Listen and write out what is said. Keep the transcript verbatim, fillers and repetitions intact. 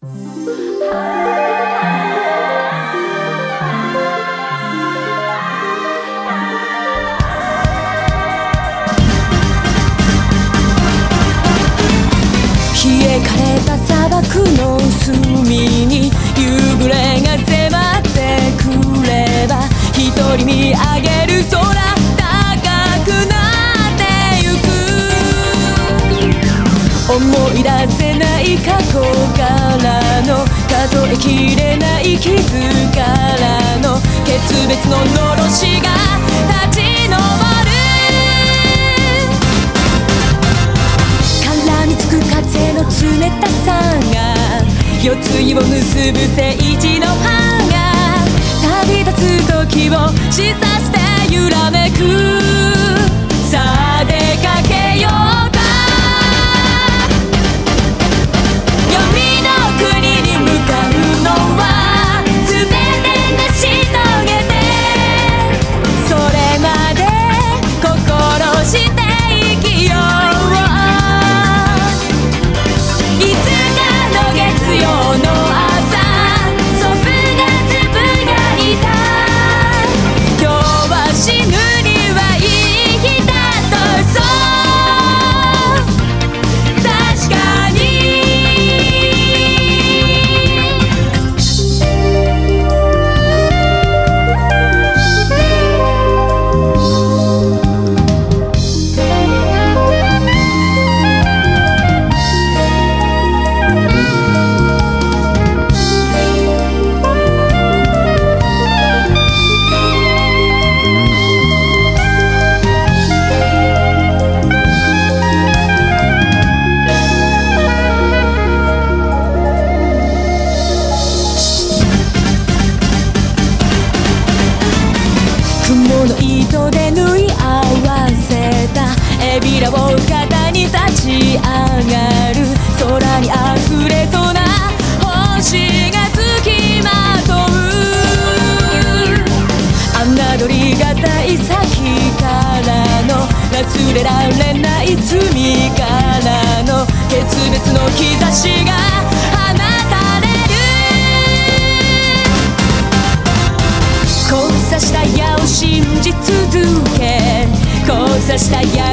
冷え枯れた砂漠の隅に夕暮れが迫ってくれば一人見上げる空高くなってゆく思い出せない過去からの数えきれない傷からの決別ののろしが立ち上る絡みつく風の冷たさが夜露を結ぶ聖地の花が旅立つ時を示唆して揺らめくさあ出かけようか闇の国に向かうのは全て成し遂げてそれまで心して生きよういつかの月曜の朝祖父がつぶやいた今日は死ぬにはいい日だとそう確かに雲の糸で縫い合わせたエビラを肩に立ち上がる空にあふれそうな星がつきまとう侮りがたい先からの忘れられない罪からの決別の兆しが放たれる交差した矢を信じ続け交差した矢